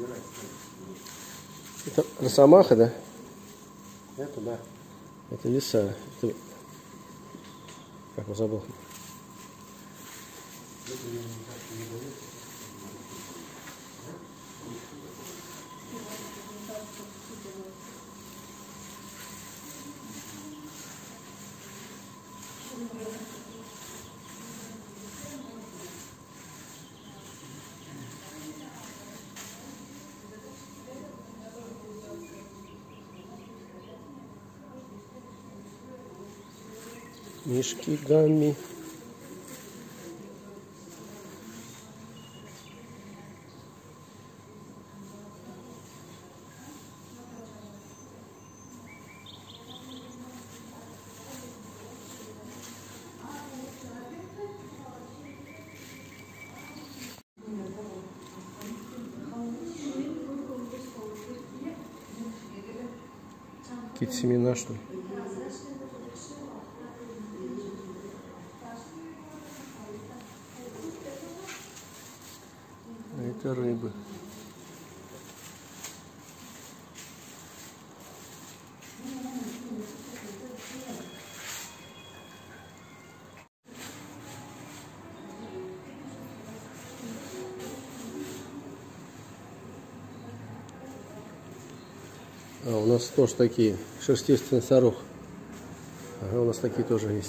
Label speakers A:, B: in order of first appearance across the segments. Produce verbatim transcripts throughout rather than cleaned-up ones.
A: Это росомаха, да?
B: Это да.
A: Это лиса. Это... Как я забыл. Мишки гамми. Какие-то семена, что ли? А это рыбы. А у нас тоже такие, шерстистый носорог. Ага, у нас такие тоже есть.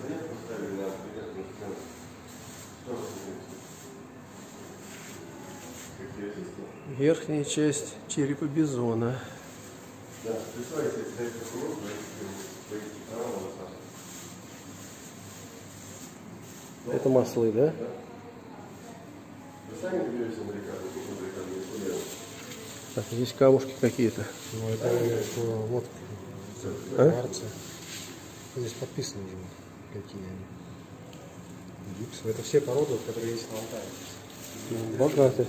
A: Верхняя часть черепа бизона. Это маслы, да? Так, здесь камушки какие-то.
B: Ну, это, это вот
A: А?
B: кварцы. Здесь подписано уже, какие они. Гипсовые. Это все породы, которые есть на Алтае.
A: Богатые.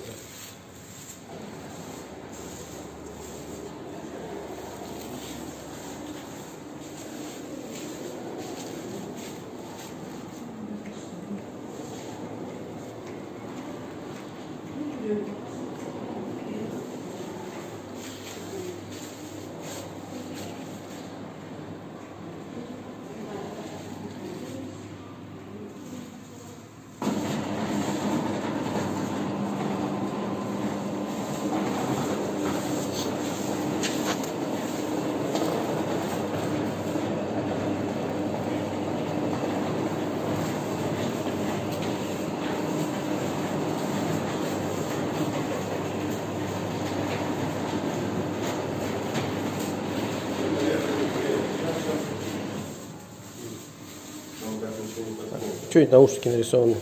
A: Что это наушники нарисованы?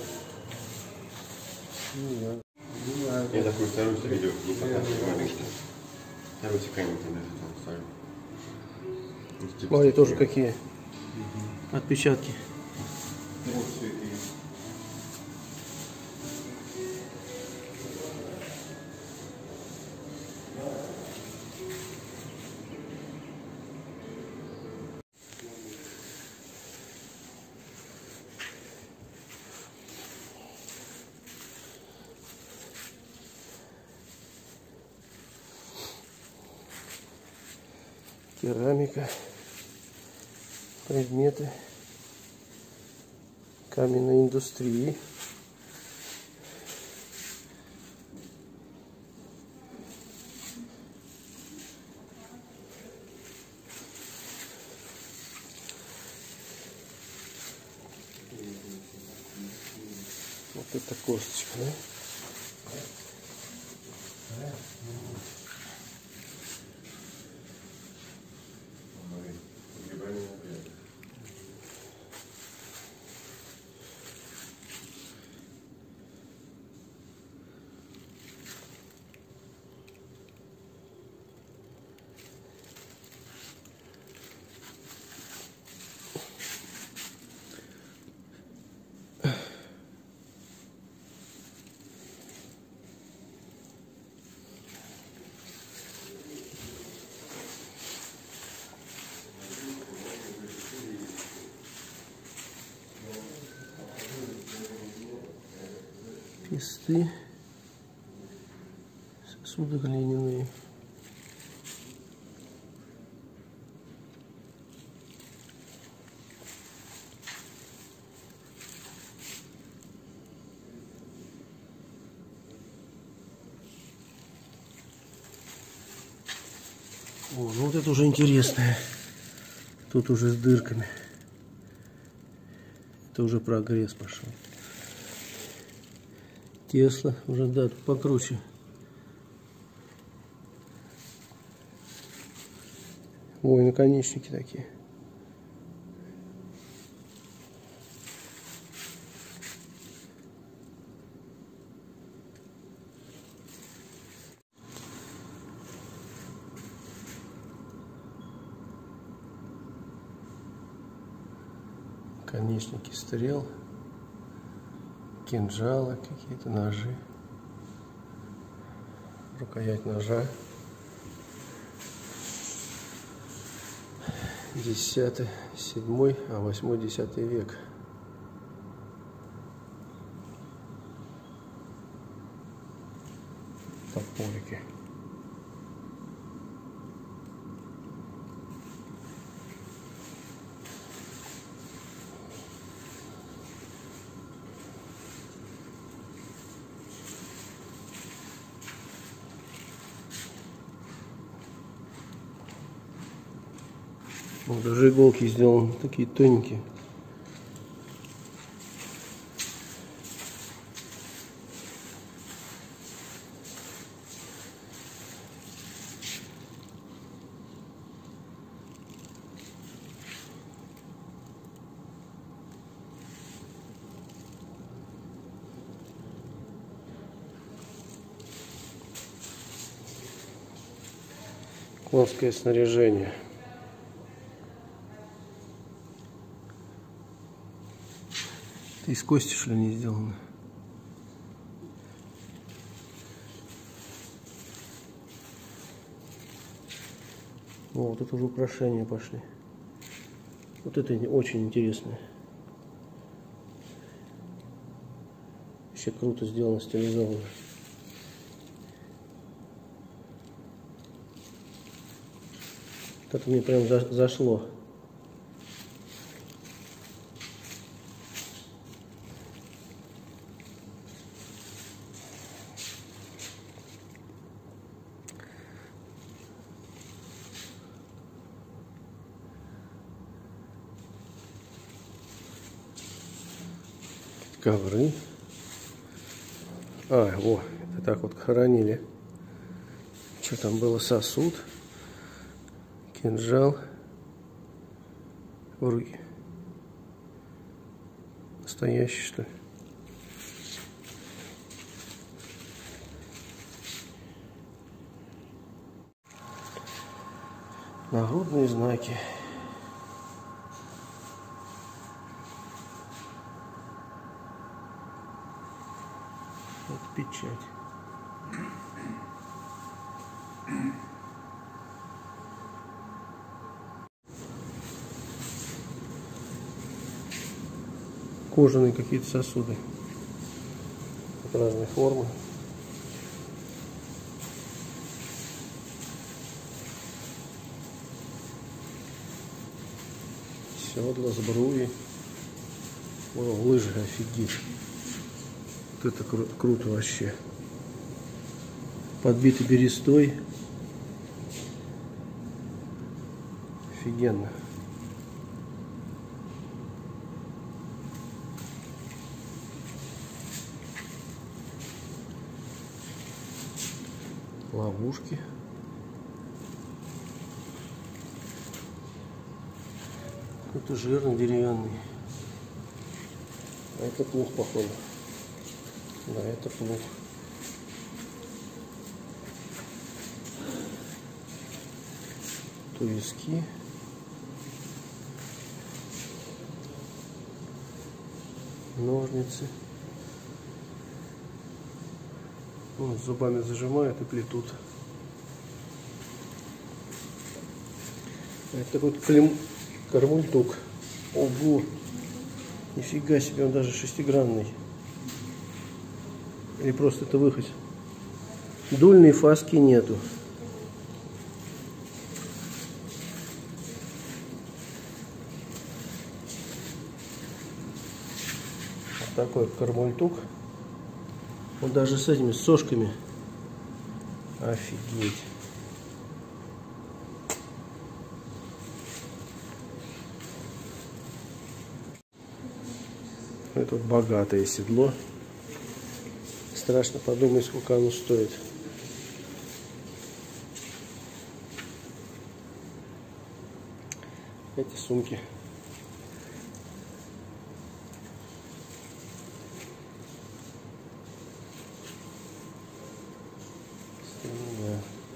C: Я такой второй видео не показываю, что второй камень там ставлю.
A: Смотри, тоже какие отпечатки.
C: Вот все это.
A: Керамика, предметы каменной индустрии. Вот это косточка, да? Листы, Сосуды глиняные. О, ну вот это уже интересное. Тут уже с дырками. Это уже прогресс пошел. Тесла уже, да, тут покруче. Ой, наконечники такие. Наконечники стрел, кинжалы, какие-то ножи, рукоять ножа. Десятый, седьмой, а восьмой, десятый век. Топорики. Вот, даже иголки сделаны такие тоненькие. Конское снаряжение. Это из кости, что ли, не сделано? О, вот это уже украшения пошли. Вот это очень интересно. Вообще круто сделано, стилизовано. Это мне прям за зашло. Ковры. А, во, это так вот хоронили. Что там было? Сосуд, кинжал в руки. Настоящий, что ли? Нагрудные знаки. Вот печать. Кожаные какие-то сосуды. Вот разные формы. Седла, сбруи. О, лыжи, офигеть. Вот это кру круто вообще. Подбитый берестой. Офигенно. Ловушки. Какой-то жирный, деревянный. А это плуг, походу. Да, это плуг. Туиски. Ножницы. Вот, зубами зажимают и плетут. Это такой клем... кармультук. Ого! Нифига себе, он даже шестигранный. Или просто это выход. Дульной фаски нету. Вот такой кармультук. Вот даже с этими сошками. Офигеть. Это вот богатое седло. Страшно подумать, сколько оно стоит. Эти сумки. Да.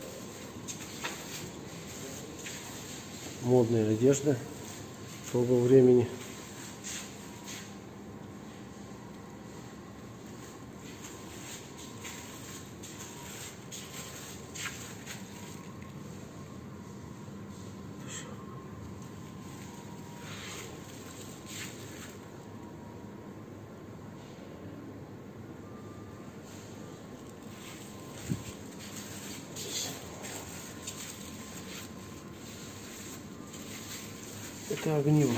A: Модная одежда того времени. Это огниво.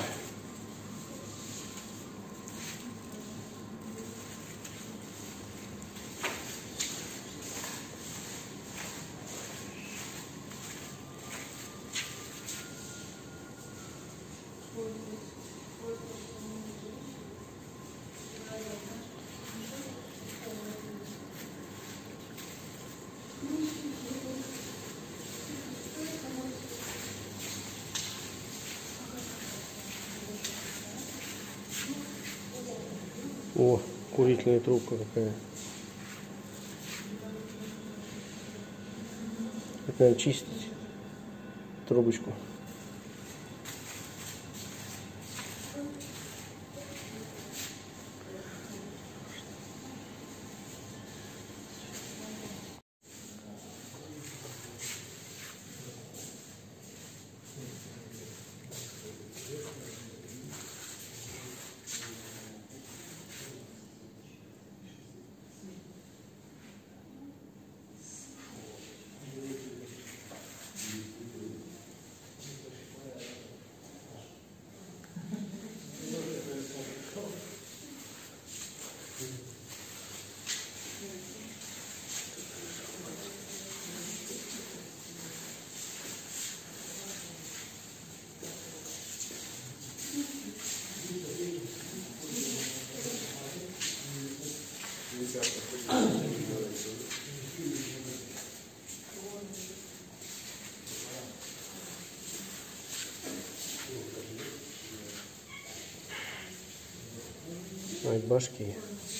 A: О, курительная трубка какая. Это надо чистить трубочку. Ой, башки.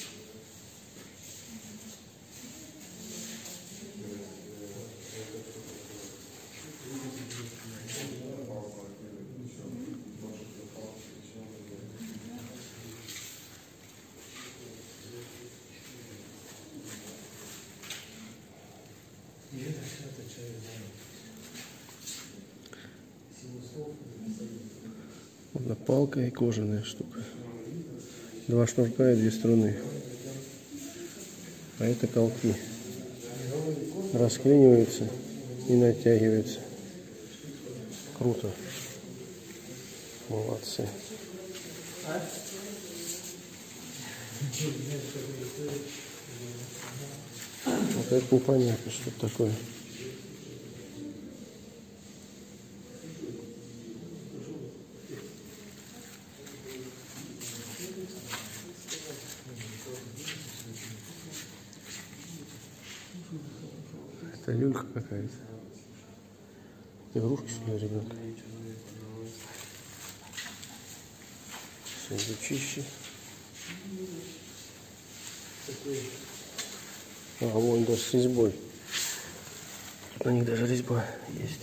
A: Одна палка и кожаная штука. Два шнурка и две струны. А это колки. Расклиниваются и натягиваются. Круто. Молодцы. Вот это непонятно, что это такое. Это люлька какая-то. Игрушки, что ли, ребенка? Сундучище. А, вон даже с резьбой. Тут у них даже резьба есть.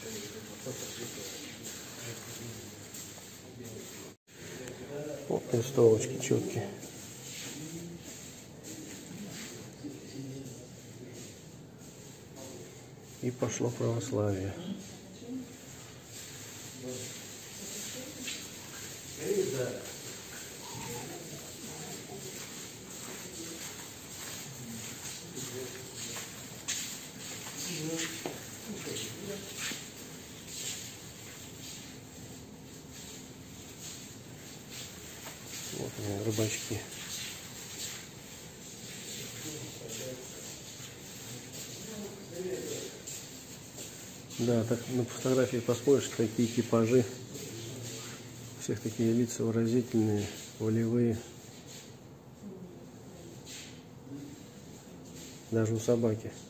A: Вот листовочки четкие. И пошло православие. э, рыбачки. Да, так на фотографии посмотришь, какие типажи. У всех такие лица выразительные, волевые. Даже у собаки.